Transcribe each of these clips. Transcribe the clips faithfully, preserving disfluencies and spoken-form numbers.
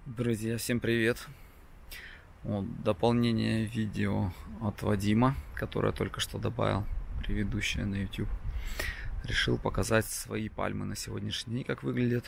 Друзья, всем привет! Вот, дополнение видео от Вадима, которое я только что добавил, предыдущее на YouTube. Решил показать свои пальмы на сегодняшний день, как выглядят.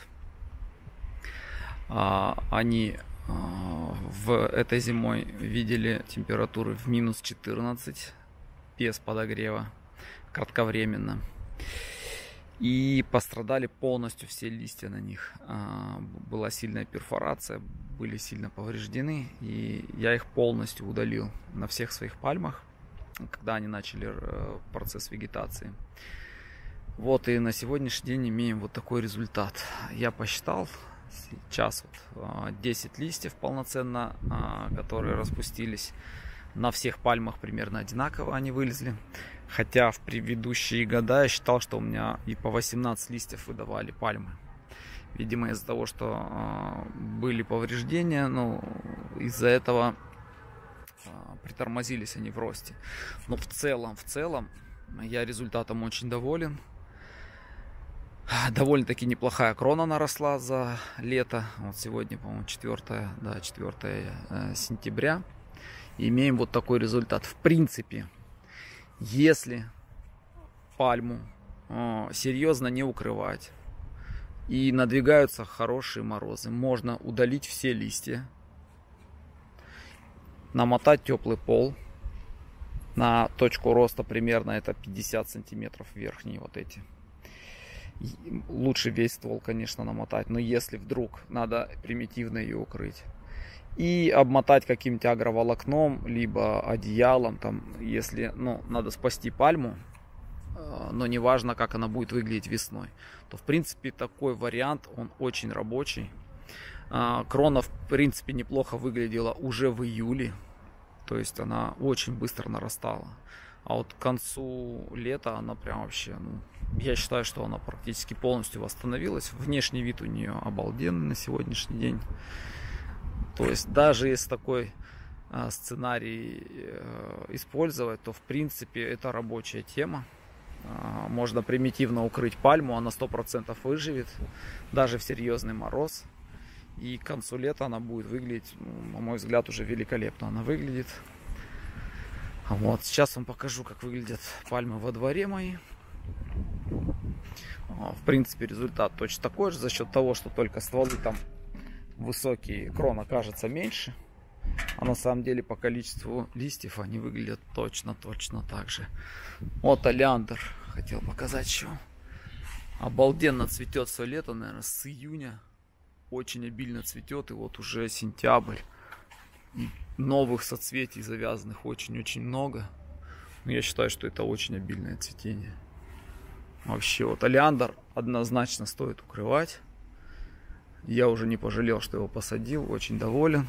А, они а, в этой зимой видели температуры в минус четырнадцать, без подогрева, кратковременно. И пострадали полностью все листья на них. Была сильная перфорация, были сильно повреждены. И я их полностью удалил на всех своих пальмах, когда они начали процесс вегетации. Вот, и на сегодняшний день имеем вот такой результат. Я посчитал, сейчас вот десять листьев полноценно, которые распустились. На всех пальмах примерно одинаково они вылезли. Хотя в предыдущие года я считал, что у меня и по восемнадцать листьев выдавали пальмы. Видимо, из-за того, что э, были повреждения, ну, из-за этого э, притормозились они в росте. Но в целом, в целом, я результатом очень доволен. Довольно-таки неплохая крона наросла за лето. Вот сегодня, по-моему, четвёртое, да, четвёртое сентября. И имеем вот такой результат. В принципе, если пальму э, серьезно не укрывать и надвигаются хорошие морозы, можно удалить все листья, намотать теплый пол на точку роста, примерно это пятьдесят сантиметров верхние вот эти. И лучше весь ствол, конечно, намотать, но если вдруг надо примитивно ее укрыть, и обмотать каким-нибудь агроволокном, либо одеялом, там, если, ну, надо спасти пальму, но не важно, как она будет выглядеть весной, то, в принципе, такой вариант, он очень рабочий. Крона, в принципе, неплохо выглядела уже в июле, то есть она очень быстро нарастала. А вот к концу лета она прям вообще, ну, я считаю, что она практически полностью восстановилась. Внешний вид у нее обалденный на сегодняшний день. То есть даже если такой а, сценарий э, использовать, то в принципе это рабочая тема. А, можно примитивно укрыть пальму, она сто процентов выживет, даже в серьезный мороз. И к концу лета она будет выглядеть, ну, на мой взгляд, уже великолепно она выглядит. Вот, сейчас вам покажу, как выглядят пальмы во дворе мои. А, в принципе, результат точно такой же, за счет того, что только стволы там высокие, крона кажется меньше, а на самом деле по количеству листьев они выглядят точно-точно так же. Вот олеандр хотел показать еще. Обалденно цветет все лето, наверное, с июня. Очень обильно цветет, и вот уже сентябрь. И новых соцветий завязанных очень-очень много. Но я считаю, что это очень обильное цветение. Вообще, вот олеандр однозначно стоит укрывать. Я уже не пожалел, что его посадил, очень доволен.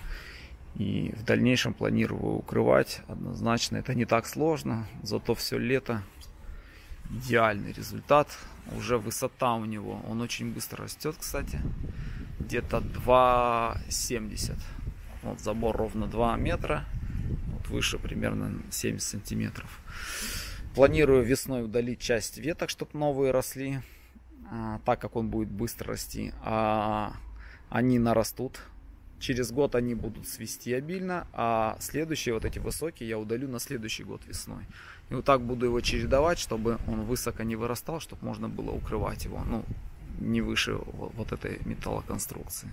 И в дальнейшем планирую укрывать однозначно. Это не так сложно, зато все лето идеальный результат. Уже высота у него, он очень быстро растет, кстати. Где-то два семьдесят. Вот забор ровно два метра. Вот выше примерно семьдесят сантиметров. Планирую весной удалить часть веток, чтобы новые росли. Так как он будет быстро расти, а они нарастут. Через год они будут свисти обильно, а следующие вот эти высокие я удалю на следующий год весной. И вот так буду его чередовать, чтобы он высоко не вырастал, чтобы можно было укрывать его, ну, не выше вот этой металлоконструкции.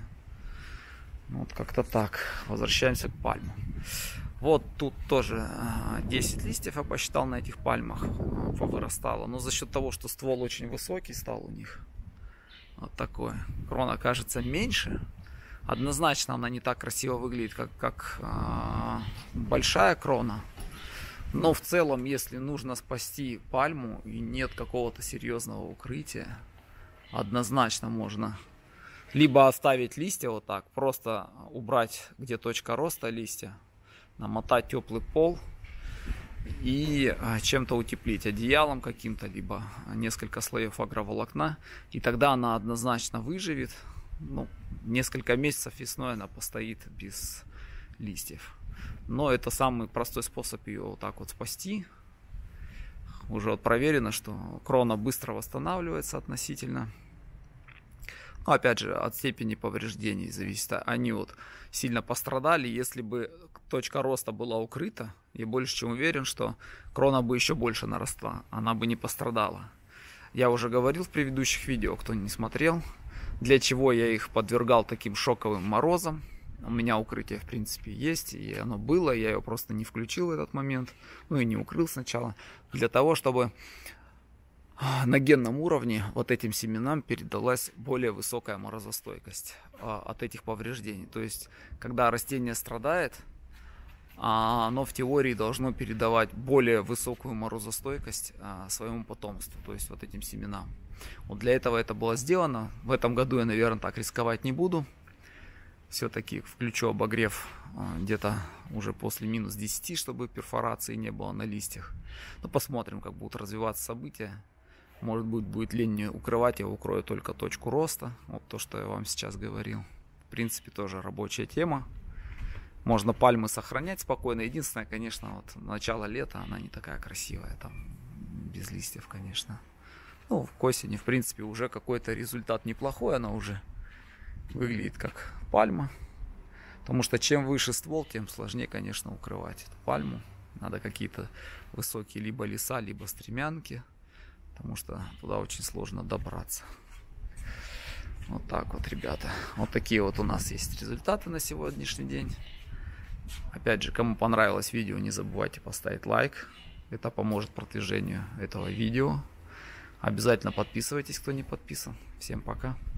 Вот как-то так. Возвращаемся к пальмам. Вот тут тоже десять листьев я посчитал на этих пальмах, повырастало. Но за счет того, что ствол очень высокий стал у них, вот такой, крона кажется меньше. Однозначно она не так красиво выглядит, как, как э, большая крона. Но в целом, если нужно спасти пальму и нет какого-то серьезного укрытия, однозначно можно либо оставить листья вот так, просто убрать, где точка роста листья, намотать теплый пол и чем-то утеплить, одеялом каким-то, либо несколько слоев агроволокна, и тогда она однозначно выживет. Ну, несколько месяцев весной она постоит без листьев. Но это самый простой способ ее вот так вот спасти. Уже вот проверено, что крона быстро восстанавливается относительно. Ну, опять же, от степени повреждений зависит. Они вот сильно пострадали. Если бы точка роста была укрыта, я больше чем уверен, что крона бы еще больше наросла. Она бы не пострадала. Я уже говорил в предыдущих видео, кто не смотрел, для чего я их подвергал таким шоковым морозам. У меня укрытие, в принципе, есть, и оно было, я его просто не включил в этот момент, ну и не укрыл сначала, для того, чтобы на генном уровне вот этим семенам передалась более высокая морозостойкость а, от этих повреждений. То есть, когда растение страдает, оно в теории должно передавать более высокую морозостойкость а, своему потомству, то есть вот этим семенам. Вот для этого это было сделано. В этом году я, наверное, так рисковать не буду. Все-таки включу обогрев где-то уже после минус десяти, чтобы перфорации не было на листьях. Ну, посмотрим, как будут развиваться события. Может быть, будет лень не укрывать, я укрою только точку роста. Вот то, что я вам сейчас говорил. В принципе, тоже рабочая тема. Можно пальмы сохранять спокойно. Единственное, конечно, вот начало лета, она не такая красивая. Там без листьев, конечно. Ну, к осени, в принципе, уже какой-то результат неплохой. Она уже выглядит как пальма. Потому что чем выше ствол, тем сложнее, конечно, укрывать эту пальму. Надо какие-то высокие либо леса, либо стремянки. Потому что туда очень сложно добраться. Вот так вот, ребята. Вот такие вот у нас есть результаты на сегодняшний день. Опять же, кому понравилось видео, не забывайте поставить лайк. Это поможет продвижению этого видео. Обязательно подписывайтесь, кто не подписан. Всем пока.